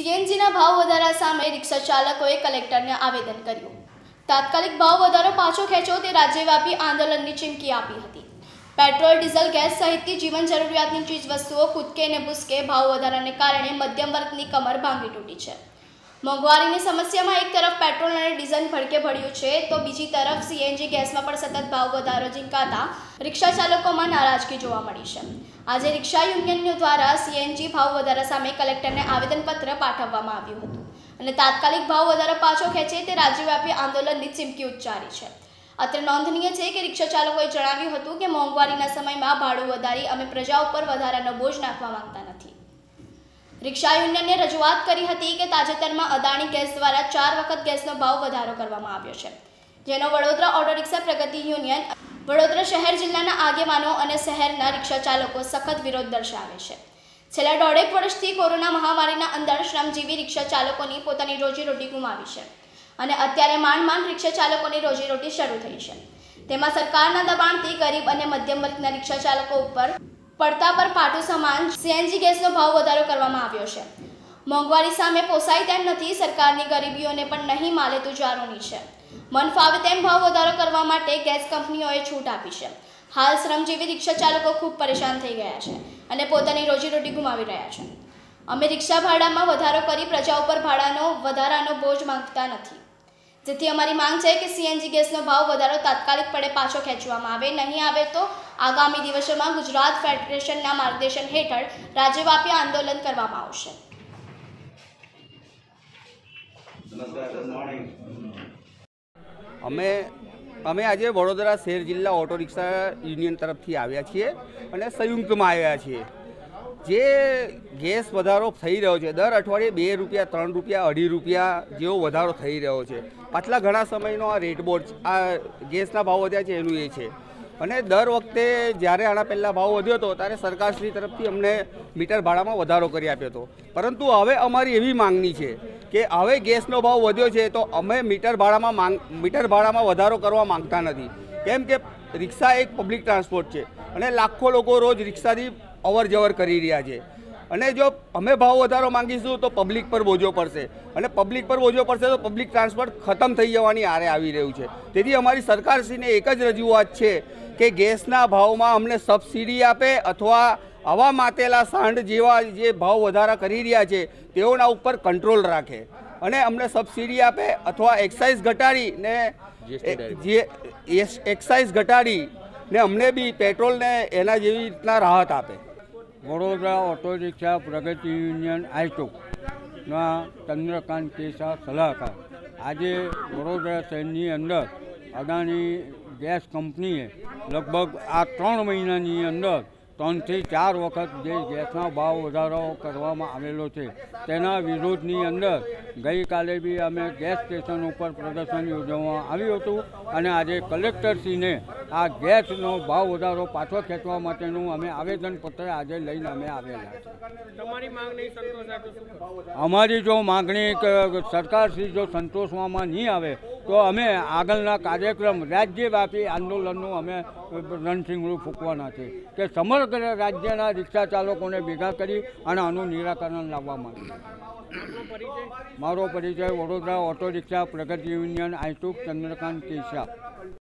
સીએનજીના ભાવ વધારા સામે રિક્ષા ચાલકોએ કલેક્ટરને આવેદન કર્યું। તાત્કાલિક ભાવ વધારો પાછો ખેંચો તે રાજ્યવ્યાપી આંદોલનની ચીમકી આપી હતી। પેટ્રોલ, ડીઝલ, ગેસ સહિતની જીવન જરૂરિયાતની ચીજવસ્તુઓ કૂદકે ને ભૂસકે ભાવ વધારાને કારણે મધ્યમ વર્ગની કમર ભાંગી તૂટી છે। મોંઘવારીની સમસ્યામાં એક તરફ પેટ્રોલ અને ડીઝલ ભડકે ભળ્યું છે તો બીજી તરફ સીએનજી ગેસમાં પણ સતત ભાવ વધારો ઝીંકાતા રિક્ષા ચાલકોમાં નારાજગી જોવા મળી છે। આજે રિક્ષા યુનિયન દ્વારા સીએનજી ભાવ વધારા સામે કલેક્ટરને આવેદનપત્ર પાઠવવામાં આવ્યું હતું અને તાત્કાલિક ભાવ વધારો પાછો ખેંચે તે રાજ્યવ્યાપી આંદોલનની ચીમકી ઉચ્ચારી છે। અત્રે નોંધનીય છે કે રિક્ષા ચાલકોએ જણાવ્યું હતું કે મોંઘવારીના સમયમાં ભાડું વધારી અમે પ્રજા ઉપર વધારાનો બોજ નાખવા માંગતા નથી। રિક્ષા યુનિયને રજૂઆત કરી હતી કે તાજેતરમાં અદાણી ગેસ દ્વારા 4 વખત ગેસનો ભાવ વધારો કરવામાં આવ્યો છે, જેનો Vadodara auto rickshaw Pragati union, Vadodara શહેર જિલ્લાના આગેવાનો અને શહેરના રિક્ષા ચાલકો સખત વિરોધ દર્શાવે છે। છેલ્લા 1.5 વર્ષથી કોરોના મહામારીના અંદર શ્રમજીવી રિક્ષા ચાલકોની પોતાની રોજીરોટી ગુમાવી છે અને અત્યારે માંડ રિક્ષા ચાલકોની રોજીરોટી શરૂ થઈ છે। તેમાં સરકારના દબાણથી ગરીબ અને મધ્યમ વર્ગના રિક્ષા ચાલકો ઉપર પડતા પર પાટું સમાન સીએનજી ગેસનો ભાવ વધારો કરવામાં આવ્યો છે। મોંઘવારી સામે પોસાય તેમ નથી, સરકારની ગરીબીઓને પણ નહીં માલે તુજારોની છે। મન ફાવે તેમ ભાવ વધારો કરવા માટે ગેસ કંપનીઓએ છૂટ આપી છે। હાલ શ્રમજીવી રિક્ષા ચાલકો ખૂબ પરેશાન થઈ ગયા છે અને પોતાની રોજીરોટી ગુમાવી રહ્યા છે। અમે રિક્ષા ભાડામાં વધારો કરી પ્રજા ઉપર વધારાનો બોજ માંગતા નથી, જેથી અમારી માંગ છે કે સીએનજી ગેસનો ભાવ વધારો તાત્કાલિકપણે પાછો ખેંચવામાં આવે। નહીં આવે તો આગામી દિવસોમાં ગુજરાત ફેડરેશનના માર્ગદર્શન હેઠળ રાજ્યવ્યાપી આંદોલન કરવામાં આવશે। અમે આજે વડોદરા શહેર જિલ્લા ઓટો રિક્ષા યુનિયન તરફથી આવ્યા છીએ અને સંયુક્તમાં આવ્યા છીએ। જે ગેસ વધારો થઈ રહ્યો છે, દર અઠવાડિયે 2 રૂપિયા, 3 રૂપિયા, 2.5 રૂપિયા જેવો વધારો થઈ રહ્યો છે। પાછલા ઘણા સમયનો આ રેટ બોર્ડ, આ ગેસના ભાવ વધ્યા છે એનું એ છે અને દર વખતે જ્યારે આના પહેલાં ભાવ વધ્યો હતો ત્યારે સરકારશ્રી તરફથી અમને મીટર ભાડામાં વધારો કરી આપ્યો હતો, પરંતુ હવે અમારી એવી માંગણી છે કે હવે ગેસનો ભાવ વધ્યો છે તો અમે મીટર ભાડામાં વધારો કરવા માંગતા નથી, કેમ કે રિક્ષા એક પબ્લિક ટ્રાન્સપોર્ટ છે અને લાખો લોકો રોજ રિક્ષાથી અવર જવર કરી રહ્યા છે અને જો અમે ભાવ વધારો માંગીશું તો પબ્લિક પર બોજો પડશે અને પબ્લિક પર બોજો પડશે તો પબ્લિક ટ્રાન્સપોર્ટ ખતમ થઈ જવાની આરે આવી રહ્યું છે। તેથી અમારી સરકારશ્રીને એક જ રજૂઆત છે કે ગેસના ભાવમાં અમને સબસિડી આપે અથવા આવા માતેલા સાંડ જેવા જે ભાવ વધારા કરી રહ્યા છે તેઓના ઉપર કંટ્રોલ રાખે અને અમને સબસિડી આપે અથવા એક્સાઇઝ ઘટાડીને અમને બી પેટ્રોલને એના જેવી રીતના રાહત આપે। Vadodara auto rickshaw Pragati union આઈટોકના ચંદ્રકાંત કેસા સલાહકાર આજે વડોદરા શહેરની અંદર અદાણી ગેસ કંપનીએ લગભગ આ 3 મહિનાની અંદર 3 થી 4 વખત જે ગેસના ભાવ વધારો કરવામાં આવેલો છે તેના વિરોધની અંદર ગઈકાલે બી અમે ગેસ સ્ટેશન ઉપર પ્રદર્શન યોજવામાં આવ્યું હતું અને આજે કલેક્ટરશ્રીને આ ગેસનો ભાવ વધારો પાછો ખેંચવા માટેનું અમે આવેદનપત્ર આજે લઈને અમે આવેલા છે। અમારી જો માગણી સરકારશ્રી જો સંતોષવામાં નહીં આવે તો અમે આગળના કાર્યક્રમ રાજ્યવ્યાપી આંદોલનનું અમે રણસિંગડું ફૂંકવાના છે કે સમગ્ર રાજ્યના રિક્ષા ચાલકોને ભેગા કરી અને આનું નિરાકરણ લાવવા માંગે। મારો પરિચય Vadodara auto rickshaw Pragati union આઈટોક ચંદ્રકાંત કેસા।